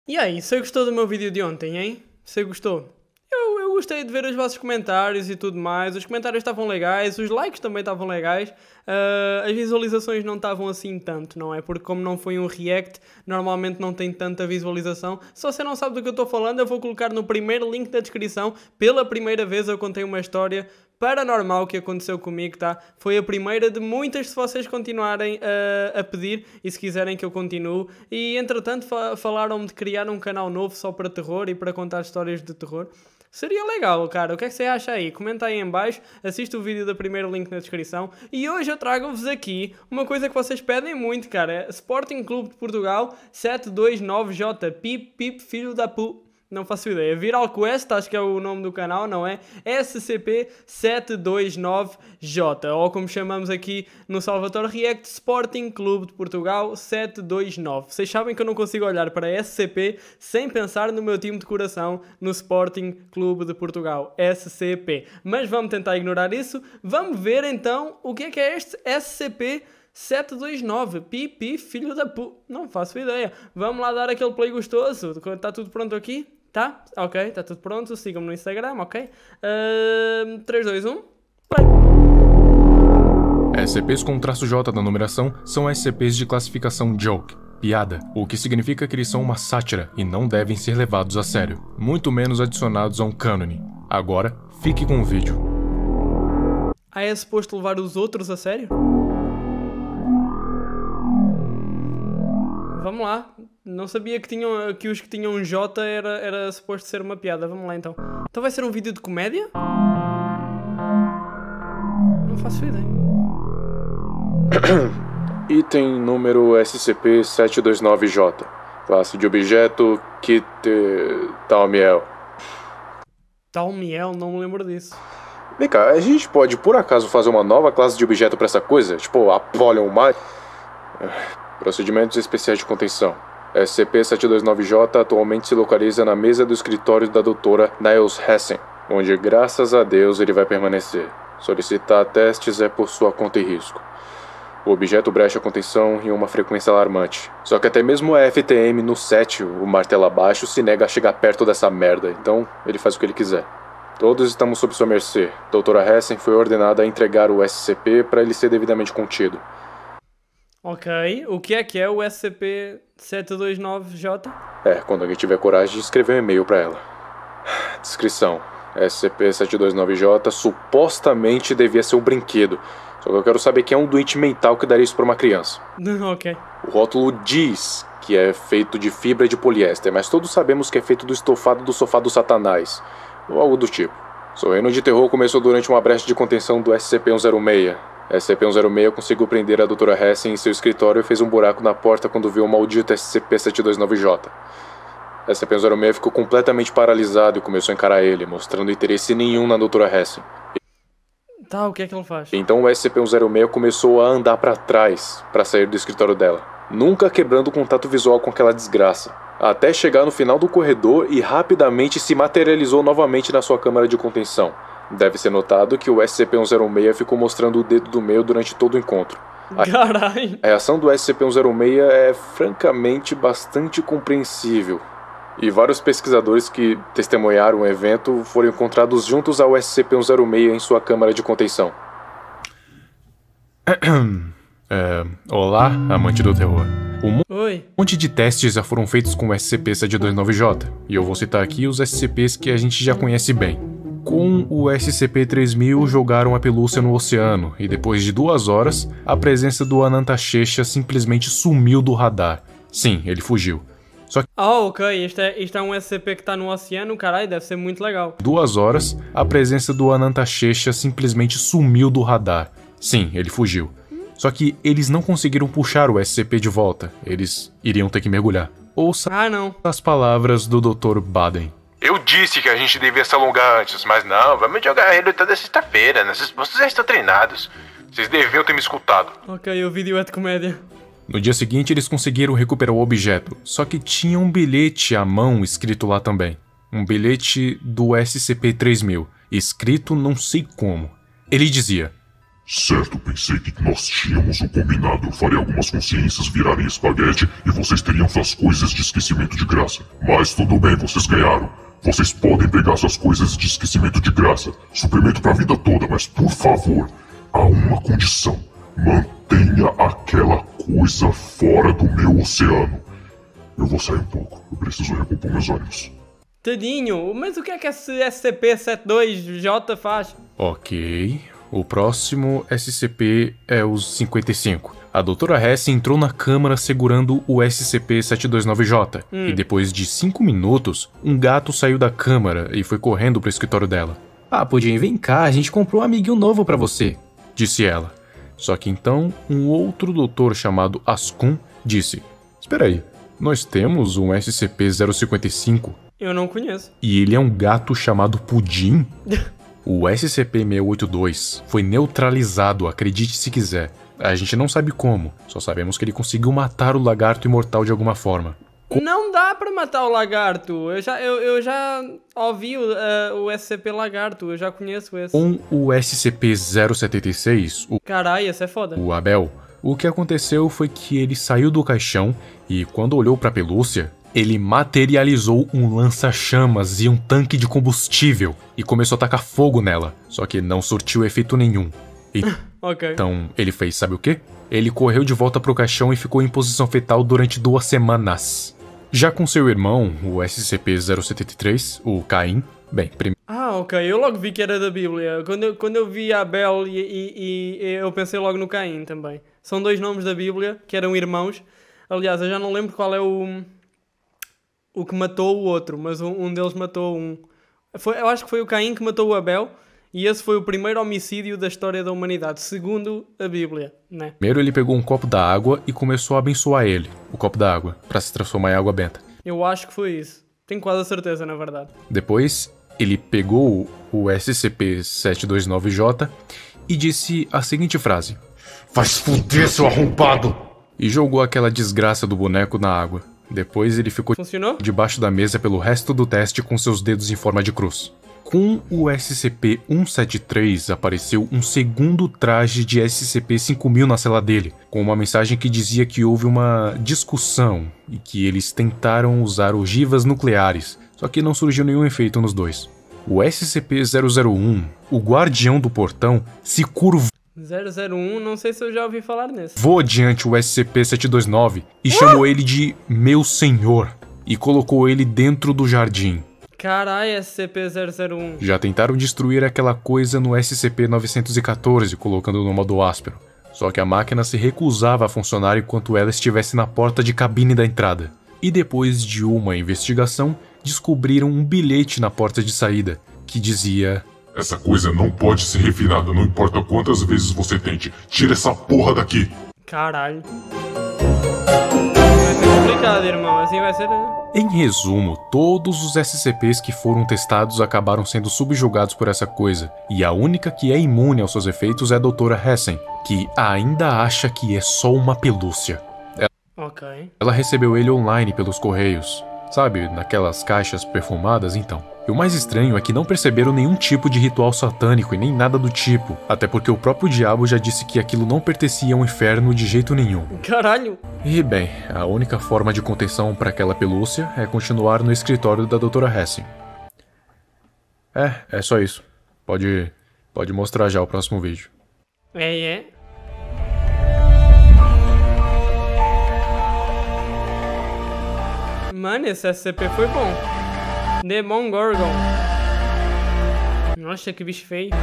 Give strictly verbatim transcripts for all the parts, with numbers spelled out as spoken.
E aí, você gostou do meu vídeo de ontem, hein? Você gostou? Eu, eu gostei de ver os vossos comentários e tudo mais. Os comentários estavam legais, os likes também estavam legais. Uh, as visualizações não estavam assim tanto, não é? Porque como não foi um react, normalmente não tem tanta visualização. Se você não sabe do que eu estou falando, eu vou colocar no primeiro link da descrição. Pela primeira vez eu contei uma história paranormal que aconteceu comigo, tá? Foi a primeira de muitas, se vocês continuarem uh, a pedir e se quiserem que eu continue. E entretanto fa falaram-me de criar um canal novo só para terror e para contar histórias de terror. Seria legal, cara. O que é que você acha aí? Comenta aí em baixo, assista o vídeo do primeiro link na descrição. E hoje eu trago-vos aqui uma coisa que vocês pedem muito, cara. É Sporting Clube de Portugal sete dois nove J. Pip, pip, filho da pu... Não faço ideia. Viral Quest, acho que é o nome do canal, não é? S C P sete dois nove J, ou como chamamos aqui no Salvatore React, Sporting Clube de Portugal sete dois nove. Vocês sabem que eu não consigo olhar para S C P sem pensar no meu time de coração, no Sporting Clube de Portugal, S C P. Mas vamos tentar ignorar isso. Vamos ver então o que é que é este S C P sete dois nove, pipi, filho da pu... Não faço ideia. Vamos lá dar aquele play gostoso. Está tudo pronto aqui? Tá? Ok, está tudo pronto. Sigam-me no Instagram, ok? Uh, três, dois, um, play! S C Ps com traço J da numeração são S C Ps de classificação joke, piada, o que significa que eles são uma sátira e não devem ser levados a sério, muito menos adicionados a um cânone. Agora, fique com o vídeo. Ah, é suposto levar os outros a sério? Vamos lá. Não sabia que, tinham, que os que tinham um J era, era suposto ser uma piada. Vamos lá então. Então vai ser um vídeo de comédia? Não faço ideia. Item número S C P sete dois nove J. Classe de objeto Kit Talmiel. Talmiel? Não me lembro disso. Vem cá, a gente pode por acaso fazer uma nova classe de objeto pra essa coisa? Tipo, Apollyon mais... Procedimentos especiais de contenção. S C P sete dois nove J atualmente se localiza na mesa do escritório da doutora Niles Hessen, onde graças a Deus ele vai permanecer. Solicitar testes é por sua conta e risco. O objeto brecha a contenção em uma frequência alarmante. Só que até mesmo a F T M no set, o martelo abaixo, se nega a chegar perto dessa merda, então ele faz o que ele quiser. Todos estamos sob sua mercê. Doutora Hessen foi ordenada a entregar o S C P para ele ser devidamente contido. Ok, o que é que é o S C P sete dois nove J? É, quando alguém tiver coragem de escrever um e-mail pra ela. Descrição. S C P sete dois nove J supostamente devia ser um brinquedo. Só que eu quero saber quem é um doente mental que daria isso pra uma criança. Ok. O rótulo diz que é feito de fibra de poliéster, mas todos sabemos que é feito do estofado do sofá do Satanás. Ou algo do tipo. Seu reino de terror começou durante uma brecha de contenção do S C P cento e seis. S C P cento e seis conseguiu prender a doutora Hessen em seu escritório e fez um buraco na porta quando viu o maldito S C P sete dois nove J. S C P cento e seis ficou completamente paralisado e começou a encarar ele, mostrando interesse nenhum na doutora Hessen. Tá, o que é que ele faz? Então o S C P cento e seis começou a andar para trás para sair do escritório dela, nunca quebrando o contato visual com aquela desgraça, até chegar no final do corredor e rapidamente se materializou novamente na sua câmara de contenção. Deve ser notado que o S C P cento e seis ficou mostrando o dedo do meio durante todo o encontro. Caralho! A reação do S C P cento e seis é francamente bastante compreensível. E vários pesquisadores que testemunharam o evento foram encontrados juntos ao S C P cento e seis em sua câmara de contenção. É, olá, amante do terror. Um mo Oi. monte de testes já foram feitos com o S C P sete dois nove J, e eu vou citar aqui os S C Ps que a gente já conhece bem. Com o S C P três mil jogaram a pelúcia no oceano, e depois de duas horas, a presença do Anantachecha simplesmente sumiu do radar. Sim, ele fugiu. Só que... Ah, ok, isto é, isto é um S C P que está no oceano, caralho, deve ser muito legal. Duas horas, a presença do Anantachecha simplesmente sumiu do radar. Sim, ele fugiu. Só que eles não conseguiram puxar o S C P de volta, eles iriam ter que mergulhar. Ouça ah, não. as palavras do doutor Baden. Eu disse que a gente devia se alongar antes, mas não, vamos jogar ele toda sexta-feira, né? Vocês já estão treinados. Vocês deviam ter me escutado. Ok, o vídeo é de comédia. No dia seguinte eles conseguiram recuperar o objeto, só que tinha um bilhete à mão escrito lá também. Um bilhete do S C P três mil, escrito não sei como. Ele dizia: Certo, pensei que nós tínhamos um combinado. Eu faria algumas consciências virarem espaguete e vocês teriam suas coisas de esquecimento de graça. Mas tudo bem, vocês ganharam. Vocês podem pegar suas coisas de esquecimento de graça. Suprimento pra vida toda, mas por favor, há uma condição. Mantenha aquela coisa fora do meu oceano. Eu vou sair um pouco. Eu preciso recompor meus ânimos. Tadinho, mas o que é que esse S C P setenta e dois J faz? Ok. O próximo S C P é o cinquenta e cinco. A doutora Hess entrou na câmara segurando o S C P setecentos e vinte e nove J. Hum. E depois de cinco minutos, um gato saiu da câmara e foi correndo pro escritório dela. Ah, Pudim, vem cá, a gente comprou um amiguinho novo pra você, disse ela. Só que então, um outro doutor chamado Ascun disse: Espera aí, nós temos um S C P zero cinquenta e cinco. Eu não conheço. E ele é um gato chamado Pudim? O S C P seiscentos e oitenta e dois foi neutralizado, acredite se quiser. A gente não sabe como, só sabemos que ele conseguiu matar o lagarto imortal de alguma forma. Não dá pra matar o lagarto. Eu já, eu, eu já ouvi o, uh, o S C P lagarto, eu já conheço esse. Com o S C P zero setenta e seis, o... Carai, esse é foda. O Abel, o que aconteceu foi que ele saiu do caixão e quando olhou pra pelúcia, ele materializou um lança-chamas e um tanque de combustível e começou a tacar fogo nela, só que não surtiu efeito nenhum. E... okay. Então, ele fez sabe o quê? Ele correu de volta pro caixão e ficou em posição fetal durante duas semanas. Já com seu irmão, o S C P zero setenta e três, o Caim, bem, primeiro... Ah, ok, eu logo vi que era da Bíblia. Quando eu, quando eu vi Abel e, e, e eu pensei logo no Caim também. São dois nomes da Bíblia, que eram irmãos. Aliás, eu já não lembro qual é o... o que matou o outro, mas um, um deles matou um... Foi, eu acho que foi o Caim que matou o Abel. E esse foi o primeiro homicídio da história da humanidade, segundo a Bíblia, né? Primeiro ele pegou um copo da água e começou a abençoar ele, o copo da água, para se transformar em água benta. Eu acho que foi isso. Tenho quase a certeza, na verdade. Depois, ele pegou o S C P setecentos e vinte e nove J e disse a seguinte frase: Vai se fuder, seu arrombado! E jogou aquela desgraça do boneco na água. Depois ele ficou Funcionou? debaixo da mesa pelo resto do teste com seus dedos em forma de cruz. Com o S C P cento e setenta e três apareceu um segundo traje de S C P cinco mil na cela dele, com uma mensagem que dizia que houve uma discussão e que eles tentaram usar ogivas nucleares, só que não surgiu nenhum efeito nos dois. O S C P zero zero um, o guardião do portão, se curvou zero zero um, não sei se eu já ouvi falar nesse. Voou diante o S C P setecentos e vinte e nove e uh! chamou ele de Meu Senhor e colocou ele dentro do jardim. Carai, S C P zero zero um. Já tentaram destruir aquela coisa no S C P novecentos e quatorze, colocando no modo áspero. Só que a máquina se recusava a funcionar enquanto ela estivesse na porta de cabine da entrada. E depois de uma investigação, descobriram um bilhete na porta de saída, que dizia: Essa coisa não pode ser refinada, não importa quantas vezes você tente. Tira essa porra daqui. Caralho. Vai ser complicado, irmão. Assim vai ser... Em resumo, todos os S C Ps que foram testados acabaram sendo subjugados por essa coisa, e a única que é imune aos seus efeitos é a doutora Hessen, que ainda acha que é só uma pelúcia. Ela, okay. ela recebeu ele online pelos correios, sabe, naquelas caixas perfumadas, então. E o mais estranho é que não perceberam nenhum tipo de ritual satânico e nem nada do tipo, até porque o próprio diabo já disse que aquilo não pertencia ao inferno de jeito nenhum. Caralho! E bem, a única forma de contenção para aquela pelúcia é continuar no escritório da doutora Hessen. É, é só isso. Pode, pode mostrar já o próximo vídeo. É, é. Mano, esse S C P foi bom. Demon Gorgon. Nossa, que bicho feio.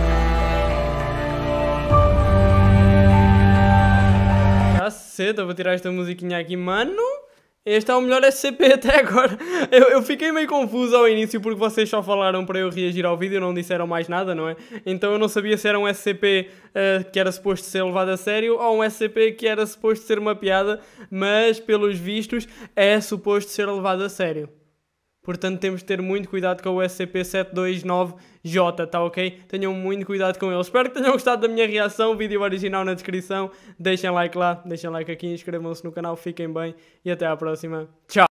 Caceta, vou tirar esta musiquinha aqui. Mano, este é o melhor S C P até agora. Eu, eu fiquei meio confuso ao início porque vocês só falaram para eu reagir ao vídeo e não disseram mais nada, não é? Então eu não sabia se era um S C P uh, que era suposto ser levado a sério ou um S C P que era suposto ser uma piada, mas pelos vistos é suposto ser levado a sério. Portanto, temos de ter muito cuidado com o S C P setecentos e vinte e nove J, tá ok? Tenham muito cuidado com ele. Espero que tenham gostado da minha reação. Vídeo original na descrição. Deixem like lá, deixem like aqui, inscrevam-se no canal, fiquem bem e até à próxima. Tchau!